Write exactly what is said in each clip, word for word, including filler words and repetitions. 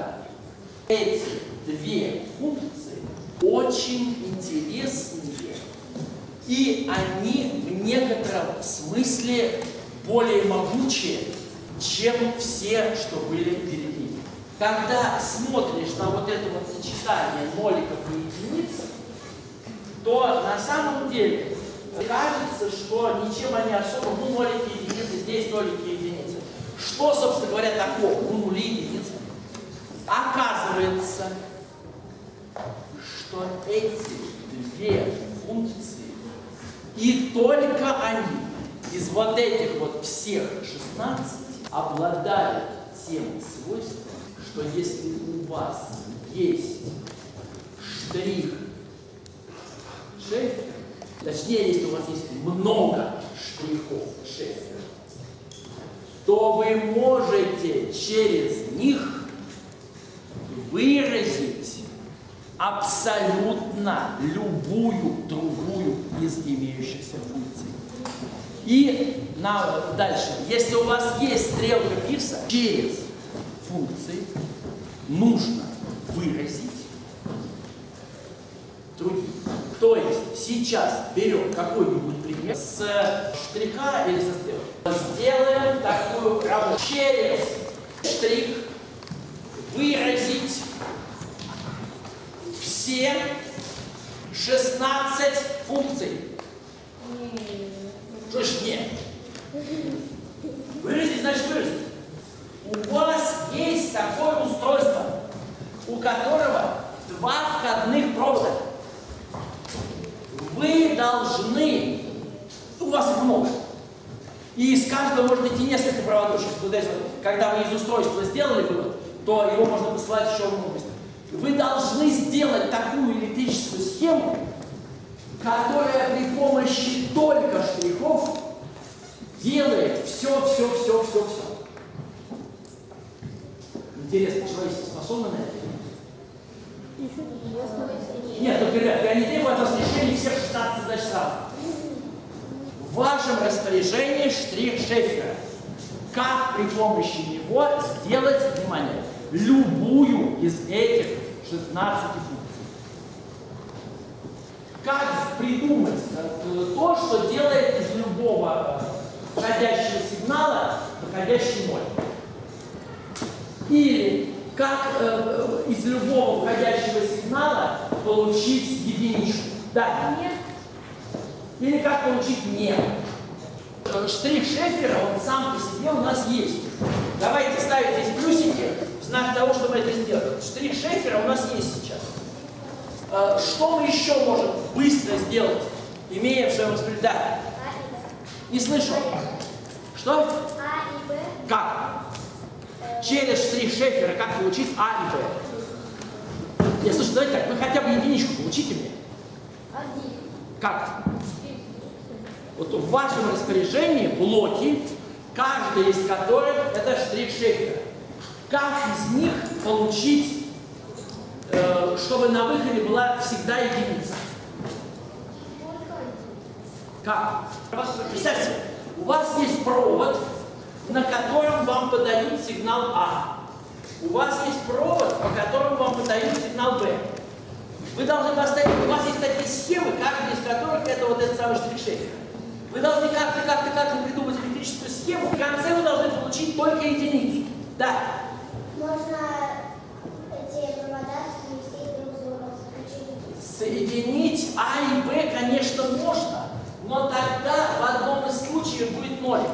только эти две функции очень интересные, и они в некотором смысле более могучие, чем все, что были перед ними. Когда смотришь на вот это вот сочетание ноликов и единиц, то на самом деле кажется, что ничем они особо, ну, нолики и единицы, здесь нолики и единицы. Что, собственно говоря, такого? Ну, нули и единицы. Оказывается, что эти две функции, и только они, из вот этих вот всех шестнадцати, обладают тем свойством, что если у вас есть штрих Шеффера, точнее, если у вас есть много штрихов Шеффера, то вы можете через них выразить абсолютно любую другую из имеющихся функций. И на, дальше, если у вас есть стрелка Пирса, через функции нужно выразить другие. То есть сейчас берем какой-нибудь пример с штриха или со стрелки. Сделаем такую работу. Через штрих выразить все шестнадцать функций. Что ж нет? Выразить значит выразить. У вас есть такое устройство, у которого два входных провода. Вы должны, у вас их много, и из каждого может идти несколько проводочек. Вот здесь вот, когда вы из устройства сделали вывод, то его можно посылать еще много быстрее. Вы должны сделать такую электрическую схему, которая при помощи только штрихов делает все, все, все, все, все. Интересно, человечество способно на это? Нет, только, ребят, я не требую от вас решения всех шестнадцати задач сразу. В вашем распоряжении штрих Шеффера. Как при помощи него сделать, внимание, любую из этих шестнадцати функций. Как придумать то, что делает из любого входящего сигнала выходящий ноль. Или как э, из любого входящего сигнала получить единичку. Да, нет. Или как получить нет. Штрих Шеффера, он сам по себе у нас есть. Давайте ставить здесь плюсики в знак того, что мы это сделали. Штрих Шеффера у нас есть сейчас. Э, что мы еще можем быстро сделать, имея в своем распоряжении? Да. Не слышу. Что? А и Б. Как? Через штрих Шеффера как получить А и Б? Я слушаю, давайте так, вы хотя бы единичку получите мне. Один. Как? Вот в вашем распоряжении блоки, каждый из которых это штрих Шеффера. Как из них получить, э, чтобы на выходе была всегда единица? Как? Представьте, у вас есть провод, на котором вам подают сигнал А. У вас есть провод, по которому вам подают сигнал Б. Вы должны поставить, у вас есть такие схемы, каждая из которых это вот этот самый штрих Шеффера. Вы должны как-то, как-то, как-то придумать электрическую схему, в конце вы должны получить только единицу. Да. Можно эти провода совместить друг с другом. Соединить А и Б, конечно, можно, но тогда в одном из случаев будет ноль.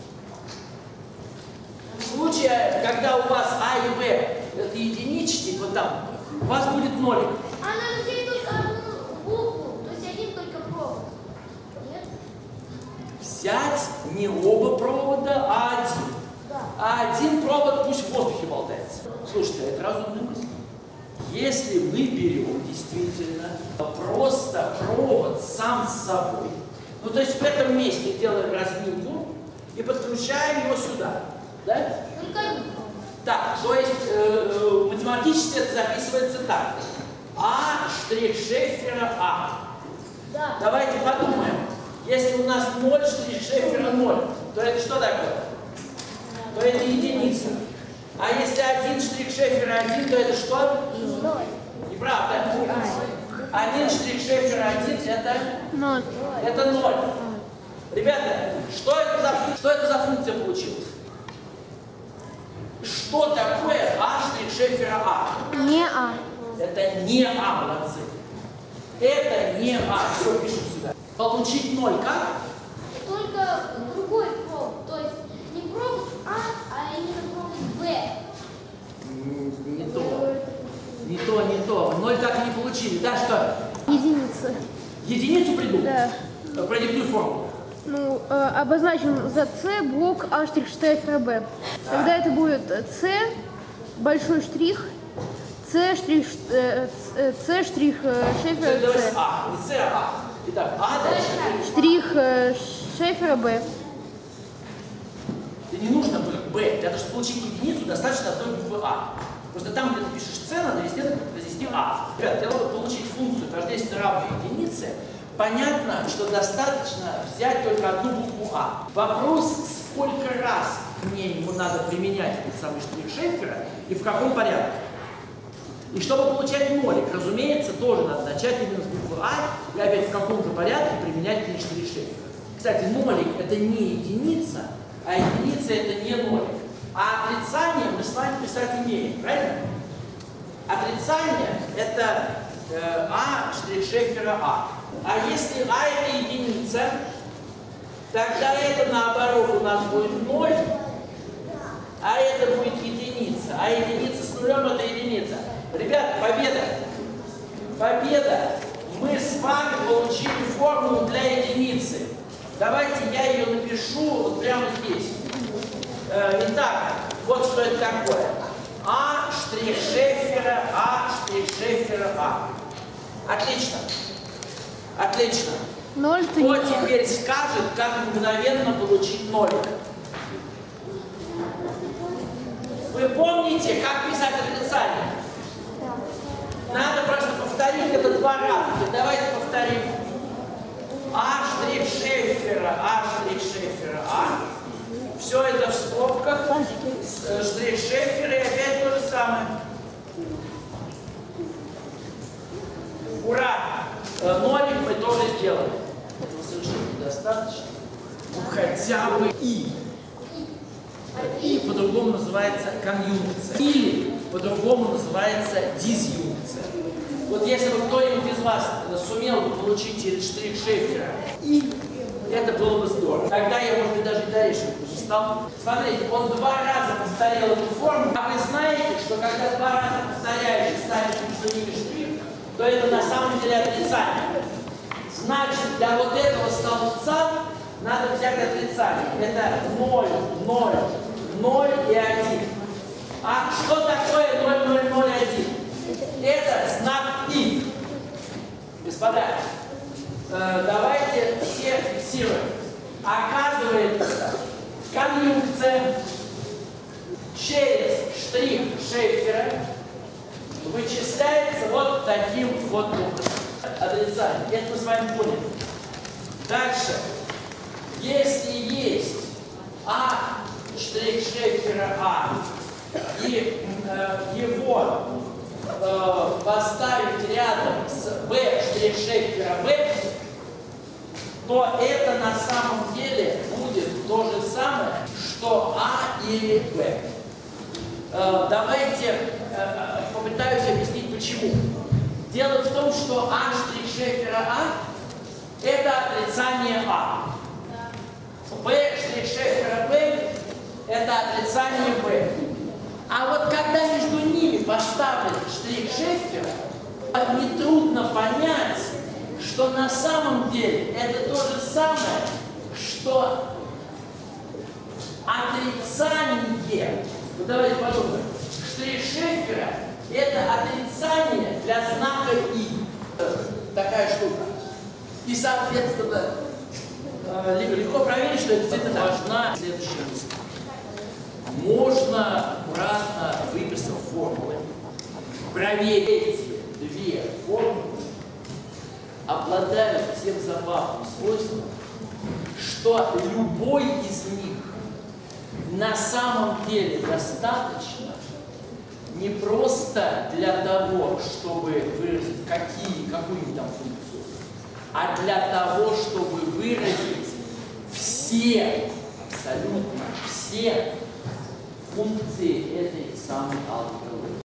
В случае, когда у вас А и Б это единички, вот там, у вас будет нолик. А надо взять только одну букву, то есть один только провод. Нет? Взять не оба провода, а один. Да. А один провод пусть в воздухе болтается. Слушайте, это разумная мысль. Если мы берем действительно просто провод сам с собой, ну то есть в этом месте делаем разминку и подключаем его сюда. Да? Только один. Так, то есть э, математически это записывается так. А штрих Шеффера А. Да. Давайте подумаем. Если у нас ноль штрих Шеффера ноль, то это что такое? То это единица. А если один штрих штрих-шефера один, то это что? Ноль. Неправда. Один штрих-шефера один это? Ноль. Это ноль. Ребята, что это за, что это за функция получилась? Что такое а штрих-шефера а? Не А. Это не а, молодцы. Это не а. Все, пишем сюда. Получить ноль как? Только другой провод. То есть не провод А, а именно провод Б. Не то. Не то, не то. Ноль так и не получили. Да, что? Единица. Единицу придумал? Да. Продиктуй формулу. Ну, э, обозначим за С блок А штрих штрих Б. Тогда это будет С, большой штрих, С штрих, э, э, С штрих э, шефера Давай с С, а. Не с, а. Итак, а дальше. штрих э, шефера Б. И не нужно Б. Б. Для того, чтобы получить единицу, достаточно одной буквы А. Просто там, где ты пишешь С, надо везде возвести А. Ребят, для того, чтобы получить функцию тождественно равной единице, понятно, что достаточно взять только одну букву А. Вопрос, сколько раз мне ему надо применять этот самый штрих Шефера и в каком порядке. И чтобы получать нолик, разумеется, тоже надо начать именно с буквы А и опять в каком-то порядке применять штрих Шефера. Кстати, нолик это не единица, а единица это не нолик. А отрицание мы с вами писать умеем, правильно? Отрицание это э, А штрих Шефера А. А если А это единица, тогда это наоборот у нас будет ноль, а это будет единица. А единица с нулем это единица. Ребята, победа! Победа! Мы с вами получили формулу для единицы. Давайте я ее напишу вот прямо здесь. Итак, вот что это такое. А штрих Шефера, А штрих Шефера, А. Отлично. Отлично. Ноль ты Кто не теперь скажет, как мгновенно получить нолик? Вы помните, как писать отрицание? Надо просто повторить это два раза. Давайте повторим. А штрих Шефера, А штрих Шефера, А. Все это в скобках. Штрих Шефера и опять то же самое. Ура! Нолик мы тоже сделали. Этого совершенно недостаточно. Ну, хотя бы И. И по-другому называется конъюнкция. Или по-другому называется дизъюнкция. Вот если бы кто-нибудь из вас сумел бы получить через штрих Шефера И, это было бы здорово. Тогда я, может быть, даже дальше не стал. Смотрите, он два раза повторил эту форму. А вы знаете, что когда два раза повторяешь и ставишь между ними штрих, то это на самом деле отрицание. Значит, для вот этого столбца надо взять отрицание. Это ноль, ноль, ноль и один. А что такое ноль, ноль, ноль, один? Это знак И. Господа, э, давайте все фиксируем. Оказывается, конъюнкция через штрих Шефера вычисляется вот таким вот образом. Отрицание. Это мы с вами поняли. Дальше. Если есть А штрих Шефера А и э, его э, поставить рядом с Б штрих Шефера Б, то это на самом деле будет то же самое, что А или Б. Э, давайте э, попытаюсь объяснить почему. Дело в том, что А штрих Шефера А это отрицание А. Б штрих Шефера Б это отрицание Б. А вот когда между ними поставлен штрих Шефера, нетрудно понять, что на самом деле это то же самое, что отрицание. Ну давайте подумаем. Штрих Шефера это отрицание для знака И. Такая штука. И соответственно легко проверить, что это действительно важна следующая мысль. Можно аккуратно, выписав формулы, проверить эти две формулы, обладают тем забавным свойством, что любой из них на самом деле достаточно не просто для того, чтобы выразить какие, какую там функцию, а для того, чтобы выразить все, абсолютно все функции этой самой алгебры.